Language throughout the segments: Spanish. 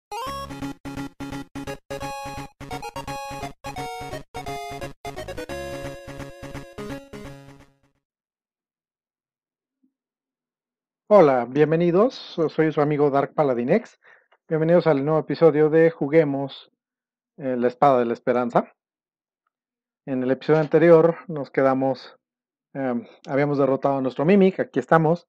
Hola, bienvenidos. Soy su amigo Dark Paladinex. Bienvenidos al nuevo episodio de Juguemos la Espada de la Esperanza. En el episodio anterior nos quedamos, habíamos derrotado a nuestro Mimic, aquí estamos.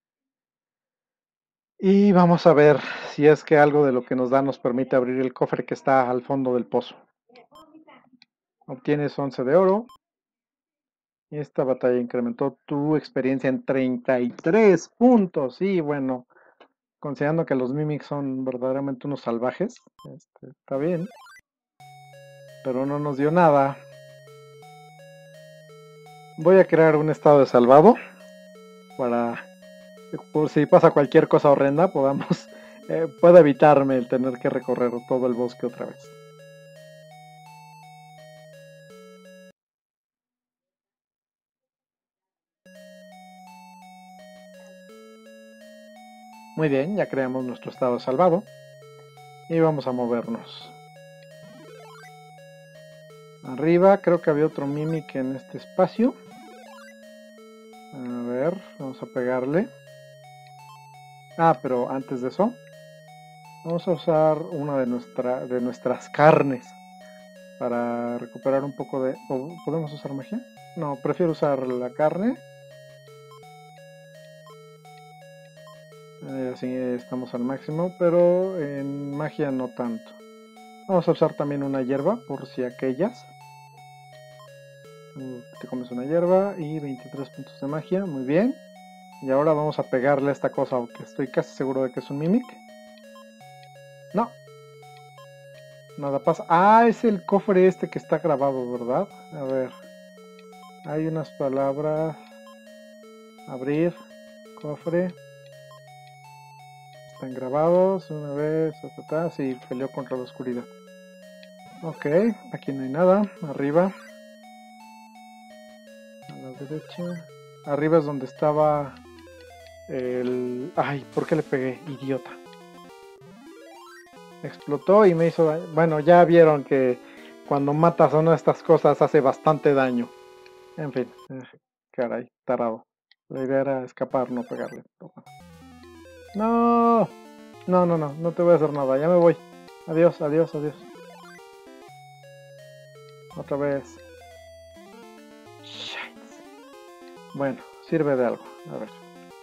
Y vamos a ver si es que algo de lo que nos da nos permite abrir el cofre que está al fondo del pozo. Obtienes 11 de oro. Esta batalla incrementó tu experiencia en 33 puntos. Y bueno, considerando que los Mimics son verdaderamente unos salvajes, está bien. Pero no nos dio nada. Voy a crear un estado de salvado para, por si pasa cualquier cosa horrenda, pueda evitarme el tener que recorrer todo el bosque otra vez. Muy bien, ya creamos nuestro estado de salvado y vamos a movernos. Arriba creo que había otro Mimic en este espacio. A ver, vamos a pegarle. Ah, pero antes de eso, vamos a usar una de nuestras carnes para recuperar un poco de... ¿Podemos usar magia? No, prefiero usar la carne. Así estamos al máximo, pero en magia no tanto. Vamos a usar también una hierba, por si aquellas. Te comes una hierba y 23 puntos de magia, muy bien. Y ahora vamos a pegarle a esta cosa, aunque estoy casi seguro de que es un Mimic. No, nada pasa. Ah, es el cofre este que está grabado, ¿verdad? A ver, hay unas palabras. Abrir, cofre. Están grabados una vez, sí, peleó contra la oscuridad. Ok, aquí no hay nada, arriba. A la derecha. Arriba es donde estaba el... Ay, ¿por qué le pegué? Idiota. Explotó y me hizo daño. Bueno, ya vieron que cuando matas a una de estas cosas hace bastante daño. En fin, caray, tarado. La idea era escapar, no pegarle. No, no te voy a hacer nada, ya me voy. Adiós, adiós, adiós. Otra vez. Shit. Bueno, sirve de algo. A ver.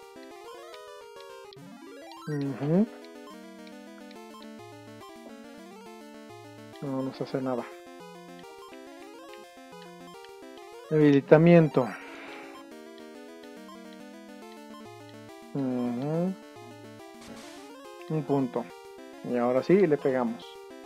No nos hace nada. Debilitamiento. Un punto. Y ahora sí, le pegamos.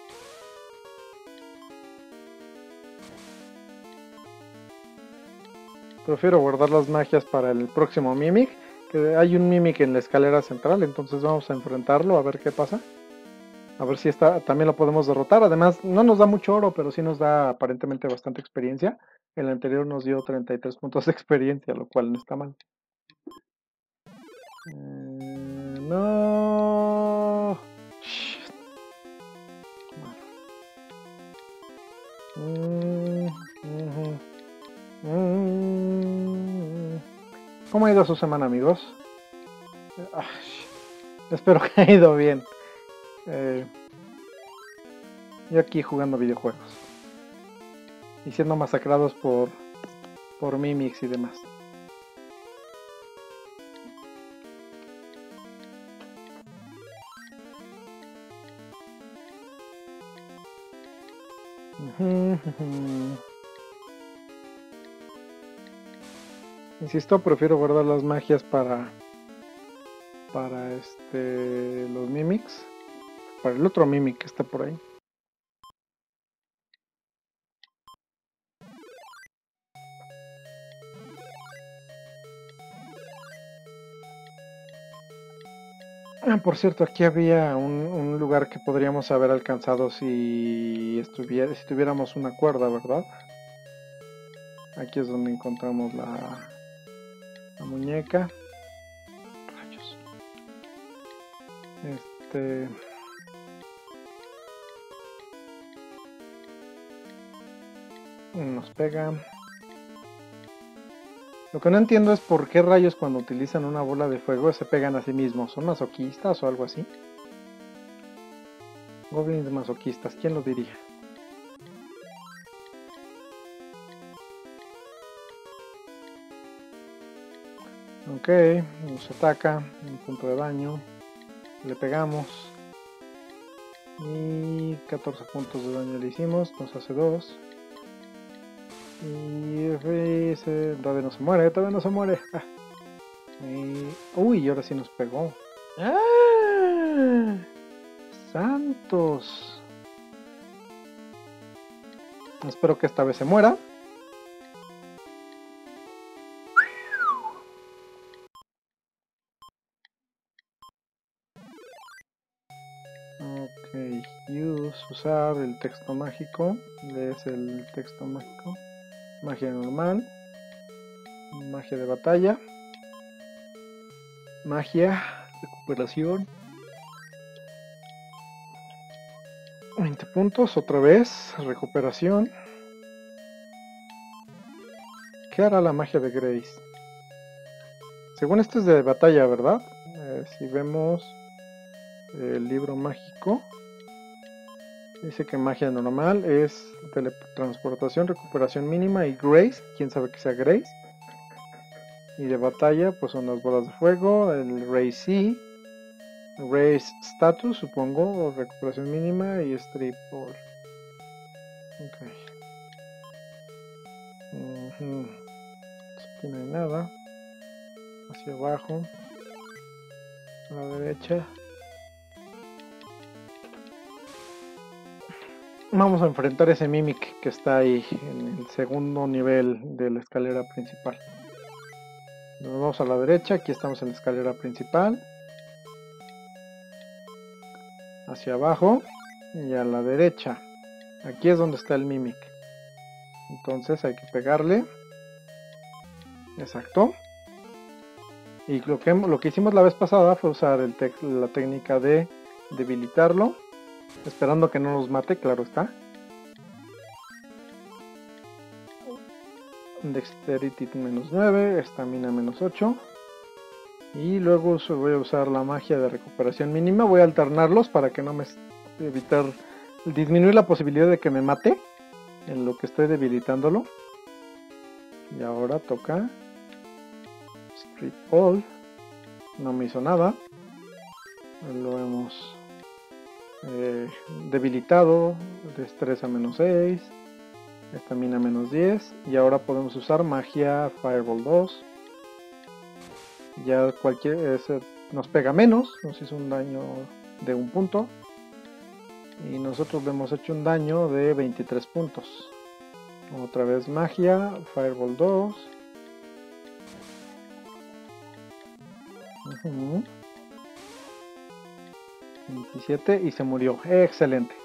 Prefiero guardar las magias para el próximo Mimic. Que hay un Mimic en la escalera central, entonces vamos a enfrentarlo a ver qué pasa. A ver si también lo podemos derrotar. Además, no nos da mucho oro, pero sí nos da aparentemente bastante experiencia. El anterior nos dio 33 puntos de experiencia, lo cual no está mal. No. ¿Cómo ha ido su semana, amigos? Espero que haya ido bien. Yo aquí jugando videojuegos y siendo masacrados por Mimics y demás. Insisto, prefiero guardar las magias para los Mimics, para el otro Mimic que está por ahí. Ah, por cierto, aquí había un lugar que podríamos haber alcanzado si tuviéramos una cuerda, ¿verdad? Aquí es donde encontramos la muñeca. Rayos. Nos pega. Lo que no entiendo es por qué rayos cuando utilizan una bola de fuego se pegan a sí mismos. ¿Son masoquistas o algo así? Goblins masoquistas, ¿quién lo diría? Ok, nos ataca, un punto de daño, le pegamos y 14 puntos de daño le hicimos, nos hace 2 y todavía no se muere, todavía no se muere. Uy, ahora sí nos pegó. ¡Ah! ¡Santos! Espero que esta vez se muera. Ok, usar el texto mágico. Lees el texto mágico. Magia normal. Magia de batalla. Magia. Recuperación. 20 puntos, otra vez. Recuperación. ¿Qué hará la magia de Grace? Según esto es de batalla, ¿verdad? Si vemos el libro mágico, dice que magia normal es teletransportación, recuperación mínima y Grace, quién sabe que sea Grace. Y de batalla, pues son las bolas de fuego, el Raise Raise Status, supongo, recuperación mínima y Strip Ball. Ok. Aquí no hay nada. Hacia abajo. A la derecha. Vamos a enfrentar ese Mimic que está ahí en el segundo nivel de la escalera principal. Nos vamos a la derecha, aquí estamos en la escalera principal. Hacia abajo y a la derecha. Aquí es donde está el Mimic. Entonces hay que pegarle. Exacto. Y lo que hicimos la vez pasada fue usar la técnica de debilitarlo. Esperando que no nos mate, claro está. Dexterity menos 9, estamina menos 8. Y luego voy a usar la magia de recuperación mínima. Voy a alternarlos para que no me evitar disminuir la posibilidad de que me mate en lo que estoy debilitándolo. Y ahora toca Street Ball. No me hizo nada. Lo hemos debilitado. Destreza menos 6. Estamina menos 10. Y ahora podemos usar magia Fireball 2. Ya nos pega menos. Nos hizo un daño de 1 punto. Y nosotros le hemos hecho un daño de 23 puntos. Otra vez magia, Fireball 2. 27 y se murió. Excelente.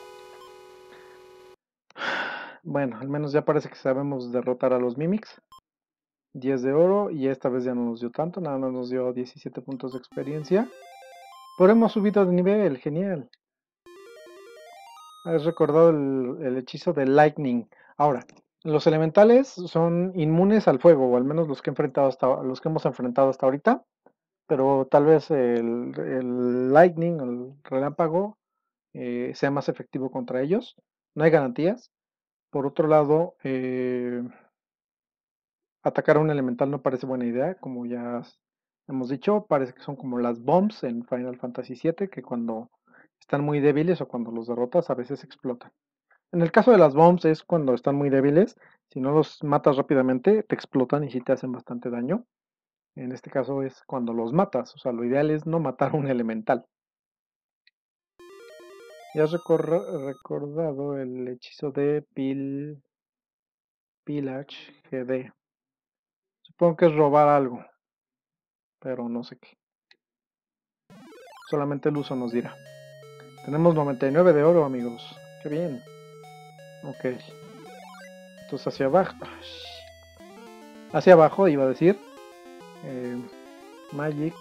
Bueno, al menos ya parece que sabemos derrotar a los Mimics. 10 de oro y esta vez ya no nos dio tanto, nada más nos dio 17 puntos de experiencia. Pero hemos subido de nivel, genial. Has recordado el hechizo de Lightning. Ahora, los elementales son inmunes al fuego, o al menos los que hemos enfrentado hasta ahorita. Pero tal vez el Lightning, el relámpago, sea más efectivo contra ellos. No hay garantías. Por otro lado, atacar a un elemental no parece buena idea, como ya hemos dicho. Parece que son como las bombs en Final Fantasy VII, que cuando están muy débiles o cuando los derrotas a veces explotan. En el caso de las bombs es cuando están muy débiles. Si no los matas rápidamente, te explotan y sí te hacen bastante daño. En este caso es cuando los matas. O sea, lo ideal es no matar a un elemental. ¿Ya has recordado el hechizo de Pillage GD? Supongo que es robar algo, pero no sé qué. Solamente el uso nos dirá. Tenemos 99 de oro, amigos. Qué bien. Ok. Entonces hacia abajo. Hacia abajo iba a decir. Magic.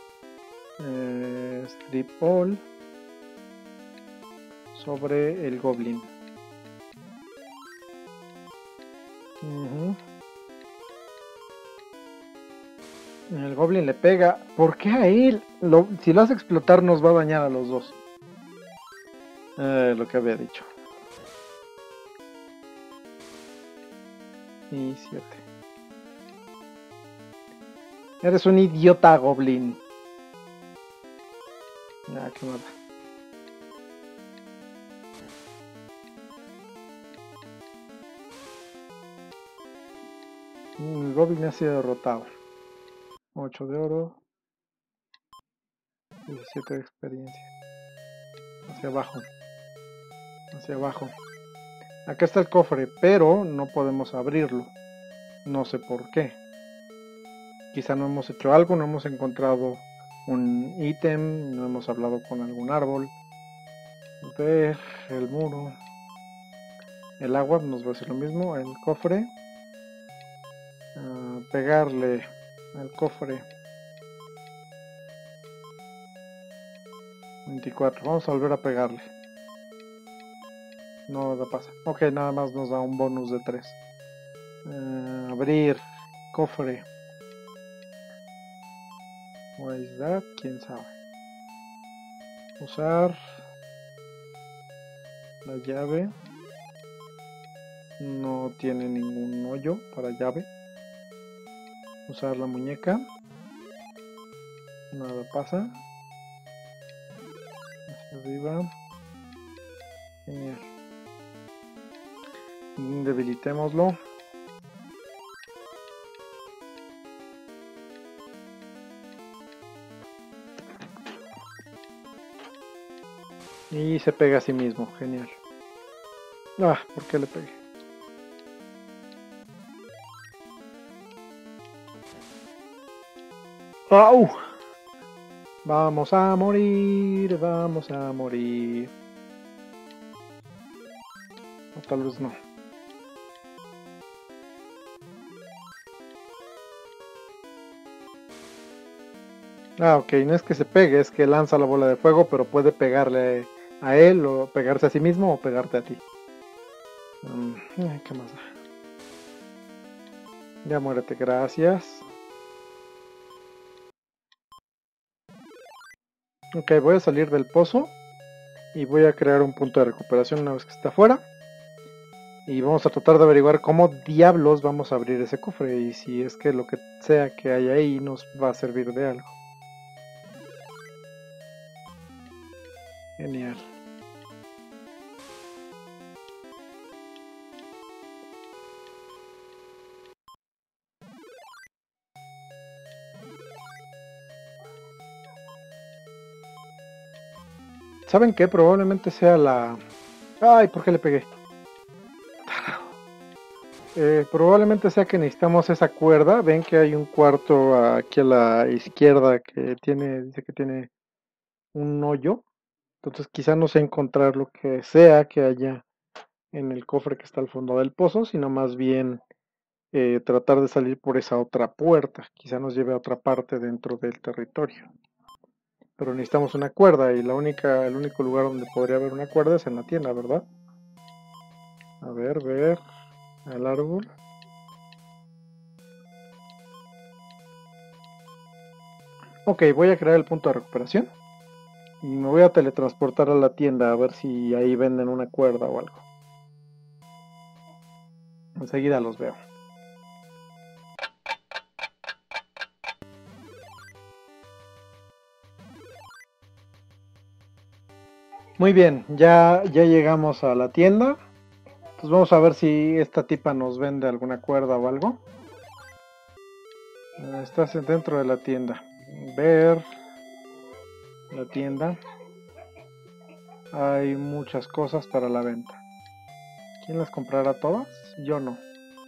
Strip All. Sobre el Goblin. El Goblin le pega. ¿Por qué a él? Si lo hace explotar nos va a dañar a los dos. Lo que había dicho. Y 7. Eres un idiota, Goblin. Ah, qué mata. El Goblin ha sido derrotado. 8 de oro. 17 de experiencia. Hacia abajo. Hacia abajo. Acá está el cofre, pero no podemos abrirlo. No sé por qué. Quizá no hemos hecho algo, no hemos encontrado un ítem, no hemos hablado con algún árbol. A ver, el muro. El agua nos va a hacer lo mismo. El cofre. Pegarle al cofre. 24. Vamos a volver a pegarle. No da pasa. Ok, nada más nos da un bonus de 3. Abrir. Cofre. What is that? ¿Quién sabe? Usar la llave. No tiene ningún hoyo para llave. Usar la muñeca. Nada pasa. Hacia arriba. Genial. Debilitémoslo. Y se pega a sí mismo. Genial. Ah, ¿por qué le pegué? ¡Au! Vamos a morir, vamos a morir. O tal vez no. Ah, ok, no es que se pegue, es que lanza la bola de fuego, pero puede pegarle a él, o pegarse a sí mismo, o pegarte a ti. ¿Qué más da? Ya muérete, gracias. Ok, voy a salir del pozo y voy a crear un punto de recuperación una vez que esté afuera. Y vamos a tratar de averiguar cómo diablos vamos a abrir ese cofre y si es que lo que sea que hay ahí nos va a servir de algo. Genial. ¿Saben qué? Probablemente sea la... Ay, ¿por qué le pegué? Probablemente sea que necesitamos esa cuerda. Ven que hay un cuarto aquí a la izquierda que dice que tiene un hoyo. Entonces quizá no sé encontrar lo que sea que haya en el cofre que está al fondo del pozo, sino más bien tratar de salir por esa otra puerta. Quizá nos lleve a otra parte dentro del territorio. Pero necesitamos una cuerda y el único lugar donde podría haber una cuerda es en la tienda, ¿verdad? A ver, el árbol. Ok, voy a crear el punto de recuperación. Y me voy a teletransportar a la tienda a ver si ahí venden una cuerda o algo. Enseguida los veo. Muy bien, ya llegamos a la tienda. Pues vamos a ver si esta tipa nos vende alguna cuerda o algo. Estás dentro de la tienda. Ver la tienda. Hay muchas cosas para la venta. ¿Quién las comprará todas? Yo no.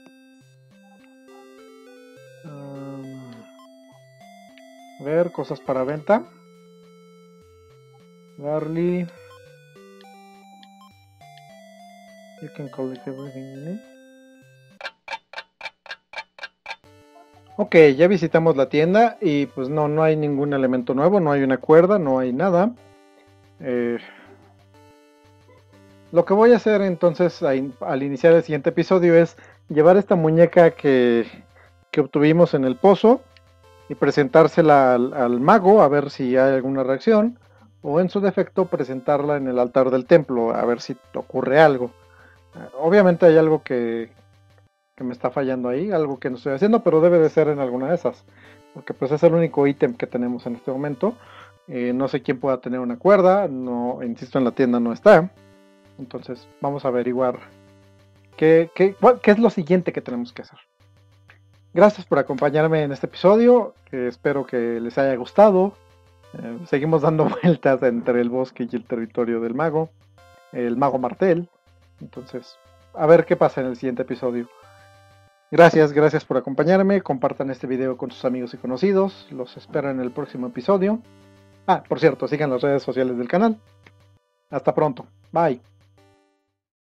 Ver cosas para venta. Barley. You can collect everything in it. Ok, ya visitamos la tienda y pues no hay ningún elemento nuevo, no hay una cuerda, no hay nada. Lo que voy a hacer entonces al iniciar el siguiente episodio es llevar esta muñeca que obtuvimos en el pozo y presentársela al mago a ver si hay alguna reacción, o en su defecto presentarla en el altar del templo a ver si ocurre algo. Obviamente hay algo que me está fallando ahí, algo que no estoy haciendo, pero debe de ser en alguna de esas, porque pues es el único ítem que tenemos en este momento. No sé quién pueda tener una cuerda, no, insisto, en la tienda no está. Entonces vamos a averiguar qué es lo siguiente que tenemos que hacer. Gracias por acompañarme en este episodio, espero que les haya gustado. Seguimos dando vueltas entre el bosque y el territorio del mago, el mago Martel. Entonces, a ver qué pasa en el siguiente episodio. Gracias por acompañarme, compartan este video con sus amigos y conocidos, los espero en el próximo episodio. Por cierto, sigan las redes sociales del canal. Hasta pronto, bye.